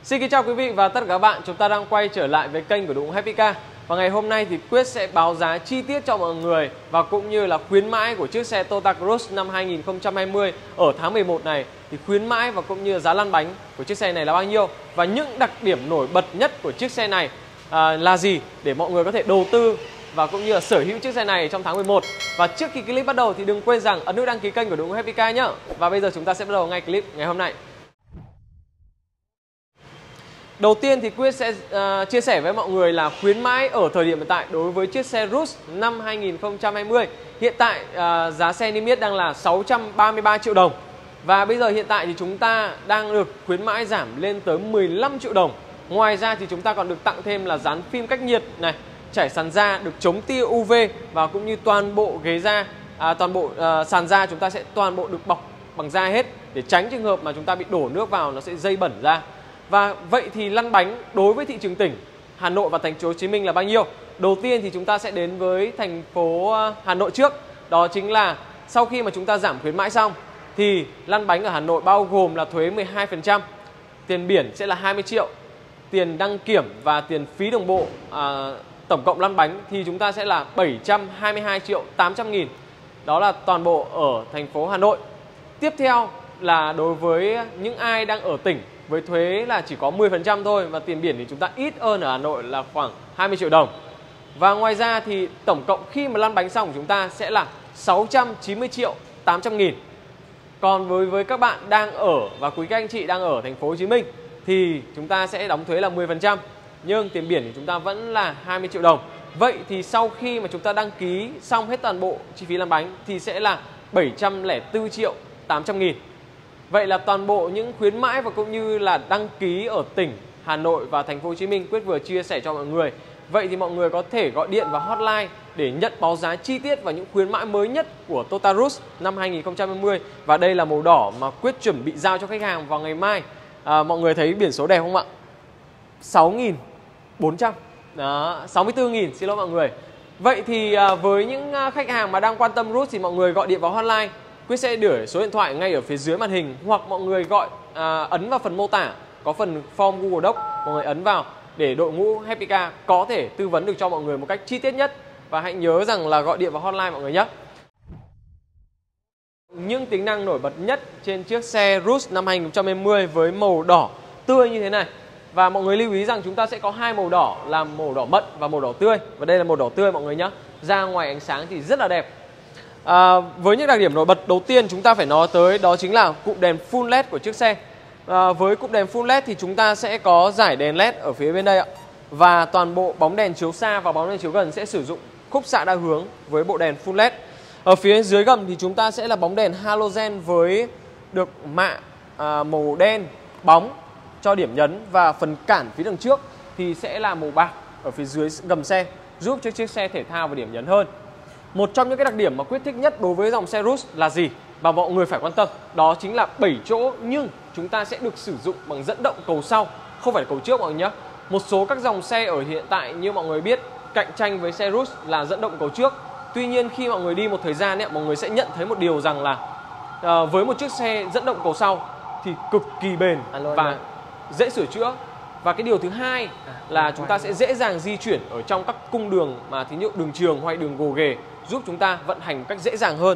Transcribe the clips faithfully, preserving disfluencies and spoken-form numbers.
Xin kính chào quý vị và tất cả các bạn, chúng ta đang quay trở lại với kênh của đội ngũ Happy Car. Và ngày hôm nay thì Quyết sẽ báo giá chi tiết cho mọi người và cũng như là khuyến mãi của chiếc xe Toyota Cruise năm hai nghìn không trăm hai mươi ở tháng mười một này. Thì khuyến mãi và cũng như là giá lăn bánh của chiếc xe này là bao nhiêu và những đặc điểm nổi bật nhất của chiếc xe này à, là gì để mọi người có thể đầu tư và cũng như là sở hữu chiếc xe này trong tháng mười một. Và trước khi clip bắt đầu thì đừng quên rằng ấn nút đăng ký kênh của đội ngũ Happy Car nhé. Và bây giờ chúng ta sẽ bắt đầu ngay clip ngày hôm nay. Đầu tiên thì Quyết sẽ uh, chia sẻ với mọi người là khuyến mãi ở thời điểm hiện tại đối với chiếc xe Rush năm hai nghìn không trăm hai mươi. Hiện tại uh, giá xe niêm yết đang là sáu trăm ba mươi ba triệu đồng. Và bây giờ hiện tại thì chúng ta đang được khuyến mãi giảm lên tới mười lăm triệu đồng. Ngoài ra thì chúng ta còn được tặng thêm là dán phim cách nhiệt này, trải sàn da, được chống tia u vê và cũng như toàn bộ ghế da, à, toàn bộ uh, sàn da chúng ta sẽ toàn bộ được bọc bằng da hết để tránh trường hợp mà chúng ta bị đổ nước vào nó sẽ dây bẩn ra. Và vậy thì lăn bánh đối với thị trường tỉnh Hà Nội và thành phố Hồ Chí Minh là bao nhiêu? Đầu tiên thì chúng ta sẽ đến với thành phố Hà Nội trước. Đó chính là sau khi mà chúng ta giảm khuyến mãi xong thì lăn bánh ở Hà Nội bao gồm là thuế mười hai phần trăm, tiền biển sẽ là hai mươi triệu, tiền đăng kiểm và tiền phí đồng bộ à, tổng cộng lăn bánh thì chúng ta sẽ là bảy trăm hai mươi hai triệu tám trăm nghìn. Đó là toàn bộ ở thành phố Hà Nội. Tiếp theo là đối với những ai đang ở tỉnh với thuế là chỉ có mười phần trăm thôi và tiền biển thì chúng ta ít hơn ở Hà Nội là khoảng hai mươi triệu đồng. Và ngoài ra thì tổng cộng khi mà lăn bánh xong của chúng ta sẽ là sáu trăm chín mươi triệu tám trăm nghìn. Còn với với các bạn đang ở và quý các anh chị đang ở thành phố Hồ Chí Minh thì chúng ta sẽ đóng thuế là mười phần trăm nhưng tiền biển thì chúng ta vẫn là hai mươi triệu đồng. Vậy thì sau khi mà chúng ta đăng ký xong hết toàn bộ chi phí lăn bánh thì sẽ là bảy trăm lẻ bốn triệu tám trăm nghìn. Vậy là toàn bộ những khuyến mãi và cũng như là đăng ký ở tỉnh Hà Nội và thành phố Hồ Chí Minh Quyết vừa chia sẻ cho mọi người. Vậy thì mọi người có thể gọi điện vào hotline để nhận báo giá chi tiết và những khuyến mãi mới nhất của Toyota Rush năm hai nghìn không trăm hai mươi. Và đây là màu đỏ mà Quyết chuẩn bị giao cho khách hàng vào ngày mai. À, mọi người thấy biển số đẹp không ạ? sáu nghìn bốn trăm. Đó, sáu mươi tư nghìn, xin lỗi mọi người. Vậy thì à, với những khách hàng mà đang quan tâm Rush thì mọi người gọi điện vào hotline. Quyết sẽ để số điện thoại ngay ở phía dưới màn hình hoặc mọi người gọi à, ấn vào phần mô tả có phần form Google Docs, mọi người ấn vào để đội ngũ Happy Car có thể tư vấn được cho mọi người một cách chi tiết nhất. Và hãy nhớ rằng là gọi điện vào hotline mọi người nhé. Những tính năng nổi bật nhất trên chiếc xe Rush năm hai nghìn không trăm hai mươi với màu đỏ tươi như thế này. Và mọi người lưu ý rằng chúng ta sẽ có hai màu đỏ là màu đỏ mận và màu đỏ tươi. Và đây là màu đỏ tươi mọi người nhé. Ra ngoài ánh sáng thì rất là đẹp. À, với những đặc điểm nổi bật đầu tiên chúng ta phải nói tới đó chính là cụm đèn full led của chiếc xe. À, với cụm đèn full led thì chúng ta sẽ có dải đèn led ở phía bên đây ạ. Và toàn bộ bóng đèn chiếu xa và bóng đèn chiếu gần sẽ sử dụng khúc xạ đa hướng với bộ đèn full led. Ở phía dưới gầm thì chúng ta sẽ là bóng đèn halogen với được mạ à, màu đen bóng cho điểm nhấn, và phần cản phía đằng trước thì sẽ là màu bạc ở phía dưới gầm xe, giúp cho chiếc xe thể thao và điểm nhấn hơn. Một trong những cái đặc điểm mà Quyết thích nhất đối với dòng xe Rush là gì và mọi người phải quan tâm, đó chính là bảy chỗ nhưng chúng ta sẽ được sử dụng bằng dẫn động cầu sau, không phải cầu trước mọi người nhé. Một số các dòng xe ở hiện tại như mọi người biết cạnh tranh với xe Rush là dẫn động cầu trước. Tuy nhiên khi mọi người đi một thời gian ấy, mọi người sẽ nhận thấy một điều rằng là uh, với một chiếc xe dẫn động cầu sau thì cực kỳ bền và dễ sửa chữa. Và cái điều thứ hai là chúng ta sẽ dễ dàng di chuyển ở trong các cung đường mà thí dụ đường trường hay đường gồ ghề, giúp chúng ta vận hành một cách dễ dàng hơn.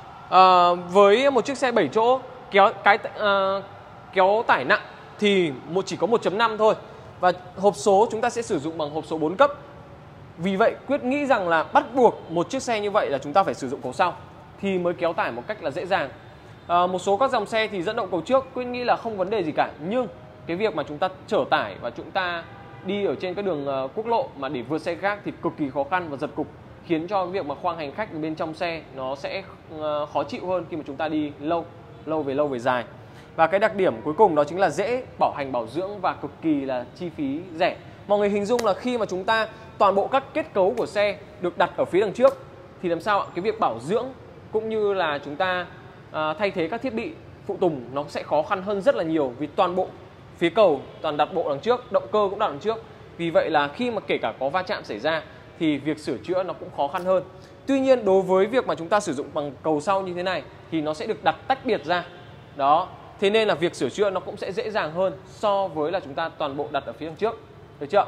À, với một chiếc xe bảy chỗ kéo cái uh, kéo tải nặng thì một chỉ có một chấm năm thôi, và hộp số chúng ta sẽ sử dụng bằng hộp số bốn cấp. Vì vậy Quyết nghĩ rằng là bắt buộc một chiếc xe như vậy là chúng ta phải sử dụng cầu sau thì mới kéo tải một cách là dễ dàng. À, một số các dòng xe thì dẫn động cầu trước Quyết nghĩ là không vấn đề gì cả, nhưng cái việc mà chúng ta chở tải và chúng ta đi ở trên các đường uh, quốc lộ mà để vượt xe khác thì cực kỳ khó khăn và giật cục, khiến cho việc mà khoang hành khách bên trong xe nó sẽ uh, khó chịu hơn khi mà chúng ta đi lâu lâu về lâu về dài. Và cái đặc điểm cuối cùng đó chính là dễ bảo hành bảo dưỡng và cực kỳ là chi phí rẻ. Mọi người hình dung là khi mà chúng ta toàn bộ các kết cấu của xe được đặt ở phía đằng trước thì làm sao ạ? Cái việc bảo dưỡng cũng như là chúng ta uh, thay thế các thiết bị phụ tùng nó sẽ khó khăn hơn rất là nhiều, vì toàn bộ phía cầu toàn đặt bộ đằng trước, động cơ cũng đặt đằng trước. Vì vậy là khi mà kể cả có va chạm xảy ra thì việc sửa chữa nó cũng khó khăn hơn. Tuy nhiên đối với việc mà chúng ta sử dụng bằng cầu sau như thế này thì nó sẽ được đặt tách biệt ra. Đó, Thế nên là việc sửa chữa nó cũng sẽ dễ dàng hơn so với là chúng ta toàn bộ đặt ở phía đằng trước. Được chưa?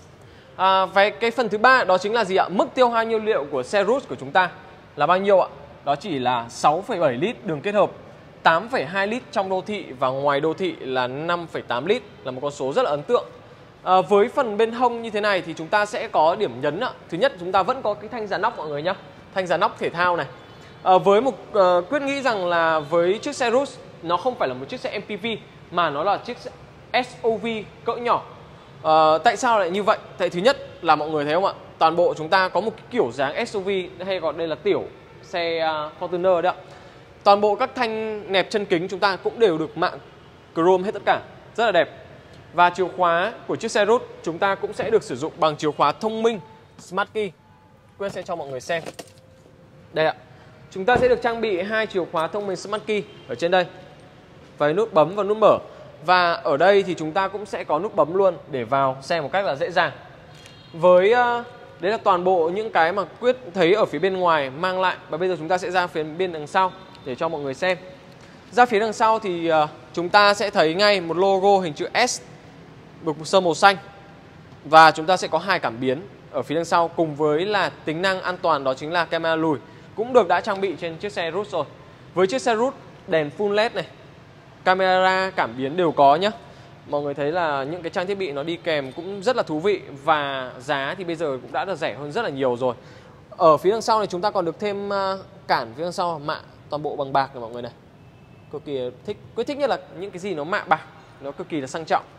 À, và cái phần thứ ba đó chính là gì ạ? Mức tiêu hao nhiên liệu của xe Roots của chúng ta là bao nhiêu ạ? Đó chỉ là sáu phẩy bảy lít đường kết hợp, tám phẩy hai lít trong đô thị và ngoài đô thị là năm phẩy tám lít, là một con số rất là ấn tượng. À, với phần bên hông như thế này thì chúng ta sẽ có điểm nhấn ạ. Thứ nhất, chúng ta vẫn có cái thanh dàn nóc mọi người nhé, thanh dàn nóc thể thao này. À, với một uh, Quyết nghĩ rằng là với chiếc xe Roots nó không phải là một chiếc xe em pê vê mà nó là chiếc ét u vê cỡ nhỏ. À, tại sao lại như vậy? Tại thứ nhất là mọi người thấy không ạ? Toàn bộ chúng ta có một cái kiểu dáng ét u vê, hay gọi đây là tiểu xe uh, Fortuner đấy ạ. Toàn bộ các thanh nẹp chân kính chúng ta cũng đều được mạ chrome hết tất cả, rất là đẹp. Và chìa khóa của chiếc xe Roots chúng ta cũng sẽ được sử dụng bằng chìa khóa thông minh Smart Key. Quyết sẽ cho mọi người xem. Đây ạ. Chúng ta sẽ được trang bị hai chìa khóa thông minh Smart Key ở trên đây, với nút bấm và nút mở. Và ở đây thì chúng ta cũng sẽ có nút bấm luôn để vào xe một cách là dễ dàng. Với đấy là toàn bộ những cái mà Quyết thấy ở phía bên ngoài mang lại. Và bây giờ chúng ta sẽ ra phía bên đằng sau để cho mọi người xem. Ra phía đằng sau thì chúng ta sẽ thấy ngay một logo hình chữ S được sơn màu xanh. Và chúng ta sẽ có hai cảm biến ở phía đằng sau, cùng với là tính năng an toàn đó chính là camera lùi, cũng được đã trang bị trên chiếc xe Roots rồi. Với chiếc xe Roots, đèn full led này, camera cảm biến đều có nhé. Mọi người thấy là những cái trang thiết bị nó đi kèm cũng rất là thú vị. Và giá thì bây giờ cũng đã được rẻ hơn rất là nhiều rồi. Ở phía đằng sau này chúng ta còn được thêm cản phía đằng sau mạ toàn bộ bằng bạc này mọi người này. Cực kỳ thích. Quyết thích nhất là những cái gì nó mạ bạc, nó cực kỳ là sang trọng.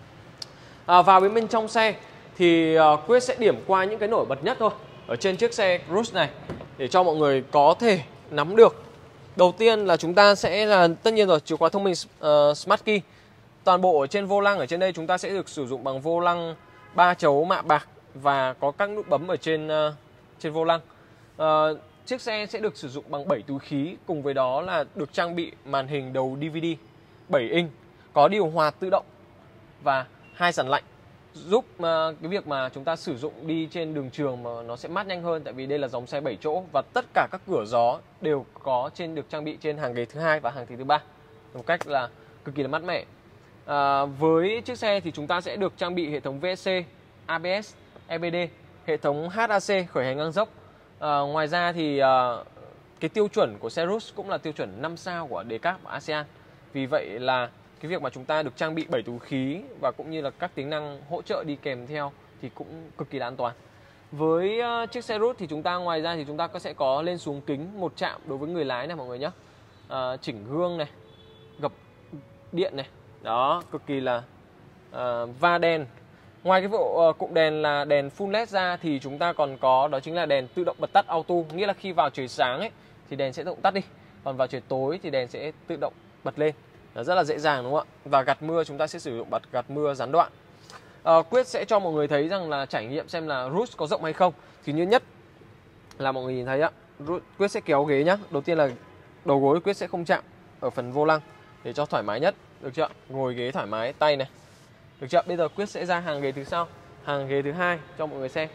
À, vào bên bên trong xe thì uh, Quyết sẽ điểm qua những cái nổi bật nhất thôi ở trên chiếc xe Roots này để cho mọi người có thể nắm được. Đầu tiên là chúng ta sẽ là tất nhiên rồi, chìa khóa thông minh uh, Smart Key. Toàn bộ ở trên vô lăng ở trên đây chúng ta sẽ được sử dụng bằng vô lăng ba chấu mạ bạc và có các nút bấm ở trên uh, trên vô lăng. Uh, chiếc xe sẽ được sử dụng bằng bảy túi khí, cùng với đó là được trang bị màn hình đầu đê vê đê bảy inch, có điều hòa tự động và hai dàn lạnh, giúp uh, cái việc mà chúng ta sử dụng đi trên đường trường mà nó sẽ mát nhanh hơn, tại vì đây là dòng xe bảy chỗ và tất cả các cửa gió đều có trên được trang bị trên hàng ghế thứ hai và hàng ghế thứ ba một cách là cực kỳ là mát mẻ. À, với chiếc xe thì chúng ta sẽ được trang bị hệ thống vê ét xê, a bê ét, e bê đê, hệ thống hát a xê khởi hành ngang dốc. À, ngoài ra thì à, cái tiêu chuẩn của xe Roots cũng là tiêu chuẩn năm sao của đê cáp và a sê an. Vì vậy là cái việc mà chúng ta được trang bị bảy túi khí và cũng như là các tính năng hỗ trợ đi kèm theo thì cũng cực kỳ là an toàn. Với uh, chiếc xe Roots thì chúng ta ngoài ra thì chúng ta có sẽ có lên xuống kính một chạm đối với người lái này mọi người nhé. Uh, chỉnh gương này, gập điện này, đó cực kỳ là uh, va đèn. Ngoài cái bộ uh, cụm đèn là đèn full led ra thì chúng ta còn có đó chính là đèn tự động bật tắt auto, nghĩa là khi vào trời sáng ấy thì đèn sẽ tự động tắt đi, còn vào trời tối thì đèn sẽ tự động bật lên. Đó, rất là dễ dàng đúng không ạ? Và gạt mưa chúng ta sẽ sử dụng bật gạt mưa gián đoạn. À, Quyết sẽ cho mọi người thấy rằng là trải nghiệm xem là Roots có rộng hay không. Thì như nhất là mọi người nhìn thấy á, Quyết sẽ kéo ghế nhá. Đầu tiên là đầu gối Quyết sẽ không chạm ở phần vô lăng để cho thoải mái nhất, được chưa? Ngồi ghế thoải mái tay này, được chưa? Bây giờ Quyết sẽ ra hàng ghế thứ sau, hàng ghế thứ hai cho mọi người xem.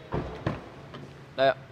Đây ạ.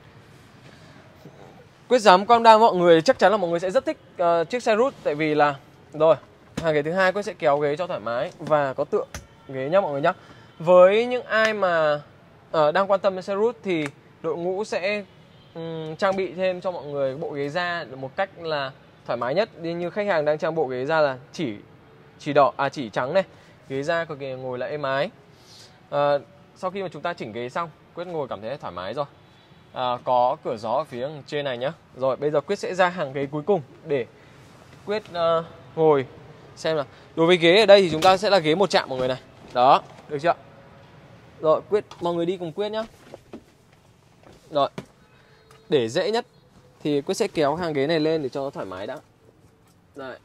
Quyết dám cam đoan mọi người chắc chắn là mọi người sẽ rất thích uh, chiếc xe Roots, tại vì là rồi hàng ghế thứ hai Quyết sẽ kéo ghế cho thoải mái và có tựa ghế nhá mọi người nhá. Với những ai mà uh, đang quan tâm đến xe Roots thì đội ngũ sẽ um, trang bị thêm cho mọi người bộ ghế da một cách là thoải mái nhất. Như khách hàng đang trang bộ ghế da là chỉ chỉ đỏ à chỉ trắng này, ghế da cực kỳ ngồi là êm ái. Uh, sau khi mà chúng ta chỉnh ghế xong, Quyết ngồi cảm thấy thoải mái rồi. À, có cửa gió ở phía trên này nhá. Rồi bây giờ Quyết sẽ ra hàng ghế cuối cùng để Quyết uh, ngồi xem nào. Đối với ghế ở đây thì chúng ta sẽ là ghế một chạm mọi người này. Đó, được chưa? Rồi Quyết, mọi người đi cùng Quyết nhá. Rồi, để dễ nhất thì Quyết sẽ kéo hàng ghế này lên để cho nó thoải mái đã. Đây.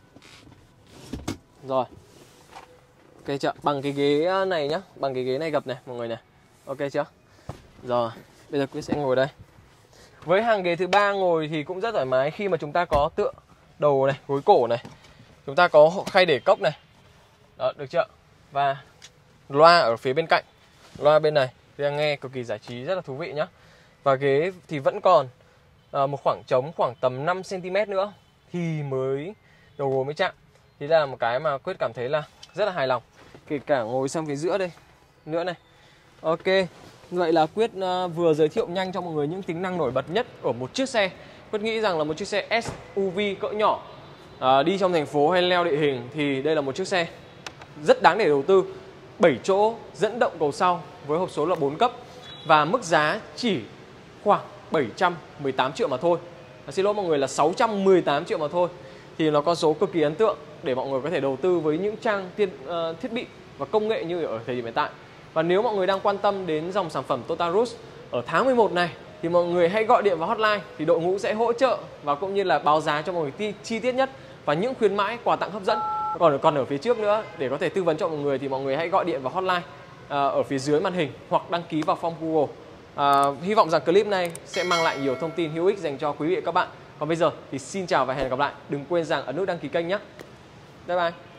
Rồi. Ok chưa? Bằng cái ghế này nhá, bằng cái ghế này gập này mọi người này. Ok chưa? Rồi, bây giờ Quyết sẽ ngồi đây. Với hàng ghế thứ ba ngồi thì cũng rất thoải mái khi mà chúng ta có tựa đầu này, gối cổ này. Chúng ta có khay để cốc này. Đó, được chưa? Và loa ở phía bên cạnh. Loa bên này đang nghe cực kỳ giải trí, rất là thú vị nhá. Và ghế thì vẫn còn à, một khoảng trống khoảng tầm năm xăng ti mét nữa thì mới đầu gối mới chạm. Thì đây là một cái mà Quyết cảm thấy là rất là hài lòng. Kể cả ngồi sang phía giữa đây nữa này. Ok, vậy là Quyết uh, vừa giới thiệu nhanh cho mọi người những tính năng nổi bật nhất ở một chiếc xe. Quyết nghĩ rằng là một chiếc xe ét u vê cỡ nhỏ, uh, đi trong thành phố hay leo địa hình thì đây là một chiếc xe rất đáng để đầu tư. Bảy chỗ, dẫn động cầu sau với hộp số là bốn cấp và mức giá chỉ khoảng bảy trăm mười tám triệu mà thôi. À, xin lỗi mọi người, là sáu trăm mười tám triệu mà thôi. Thì nó con số cực kỳ ấn tượng để mọi người có thể đầu tư với những trang tiên, uh, thiết bị và công nghệ như ở thời điểm hiện tại. Và nếu mọi người đang quan tâm đến dòng sản phẩm Toyota Rush ở tháng mười một này thì mọi người hãy gọi điện vào hotline, thì đội ngũ sẽ hỗ trợ và cũng như là báo giá cho mọi người chi tiết nhất và những khuyến mãi quà tặng hấp dẫn. Còn còn ở phía trước nữa, để có thể tư vấn cho mọi người thì mọi người hãy gọi điện vào hotline uh, ở phía dưới màn hình hoặc đăng ký vào form Google. Uh, hy vọng rằng clip này sẽ mang lại nhiều thông tin hữu ích dành cho quý vị và các bạn. Còn bây giờ thì xin chào và hẹn gặp lại. Đừng quên rằng ấn nút đăng ký kênh nhé. Bye bye.